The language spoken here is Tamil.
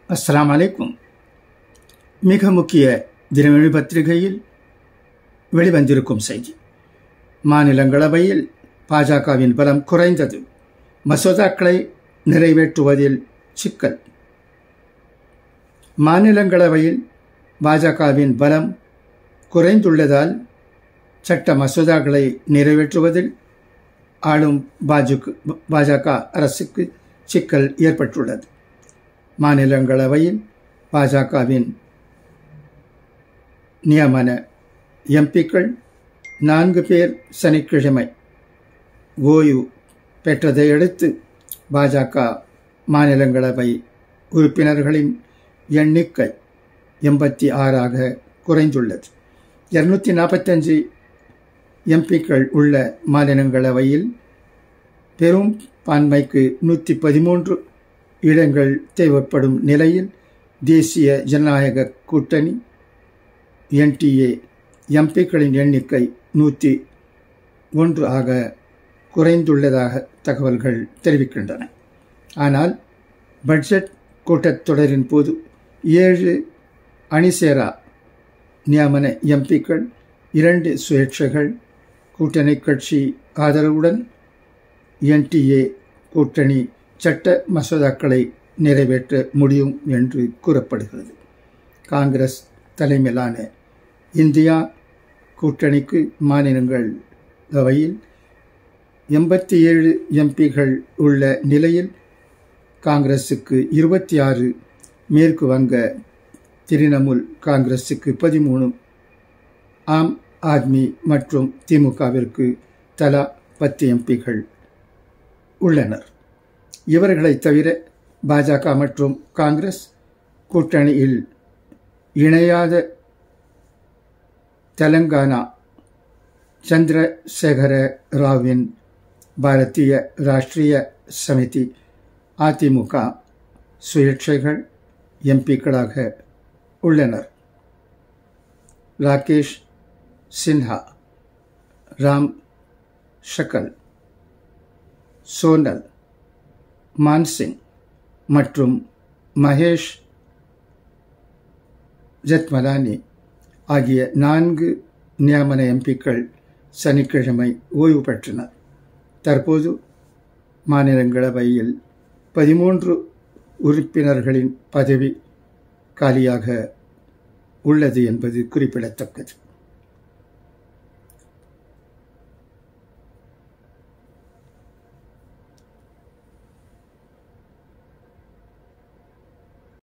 அஸ்ஸலாமு அலைக்கும். மிக முக்கிய தினமணி பத்திரிகையில் வெளிவந்திருக்கும் செய்தி. மாநிலங்களவையில் பாஜகவின் பலம் குறைந்தது, மசோதாக்களை நிறைவேற்றுவதில் சிக்கல். மாநிலங்களவையில் பாஜகவின் பலம் குறைந்துள்ளதால் சட்ட மசோதாக்களை நிறைவேற்றுவதில் ஆளும் பாஜக அரசுக்கு சிக்கல் ஏற்பட்டுள்ளது. மாநிலங்களவையில் பாஜகவின் நியமன எம்பிக்கள் 4 பேர் சனிக்கிழமை ஓய்வு பெற்றதை அடுத்து பாஜக மாநிலங்களவை உறுப்பினர்களின் எண்ணிக்கை 86ஆக குறைந்துள்ளது. 245 எம்பிக்கள் உள்ள மாநிலங்களவையில் பெரும் பான்மைக்கு 113 இடங்கள் தேவைப்படும் நிலையில் தேசிய ஜனநாயக கூட்டணி NTA எம்பிக்களின் எண்ணிக்கை 101 ஆக குறைந்துள்ளதாக தகவல்கள் தெரிவிக்கின்றன. ஆனால் பட்ஜெட் கூட்டத்தொடரின் போது 7 அணிசேரா நியமன எம்பிக்கள், 2 சுயேட்சைகள் கூட்டணி கட்சி ஆதரவுடன் NTA கூட்டணி சட்ட மசோதாக்களை நிறைவேற்ற முடியும் என்று கூறப்படுகிறது. காங்கிரஸ் தலைமையிலான இந்தியா கூட்டணிக்கு மாநிலங்களவையில் 87 எம்பிகள் உள்ள நிலையில் காங்கிரசுக்கு 26, மேற்கு வங்க திரிணாமுல் காங்கிரசுக்கு 13, ஆம் ஆத்மி மற்றும் திமுகவிற்கு தலா 10 எம்பிகள் உள்ளனர். இவர்களை தவிர பாஜக மற்றும் காங்கிரஸ் கூட்டணியில் இணையாத தெலங்கானா சந்திரசேகர ராவின் பாரதிய ராஷ்டிரிய சமிதி அதிமுக சுயேட்சைகள் எம்பிக்களாக உள்ளனர். ராகேஷ் சின்ஹா, ராம் ஷக்கல், சோனல், மான்சிங் மற்றும் மகேஷ் ஜெத்மலானி ஆகிய 4 நியமன எம்பிக்கள் சனிக்கிழமை ஓய்வு பெற்றனர். தற்போது மாநிலங்களவையில் 13 உறுப்பினர்களின் பதவி காலியாக உள்ளது என்பது குறிப்பிடத்தக்கது.